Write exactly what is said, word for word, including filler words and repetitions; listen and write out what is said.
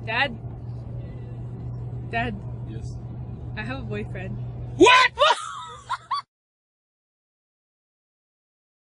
Dad? Dad, Yes. I have a boyfriend. What?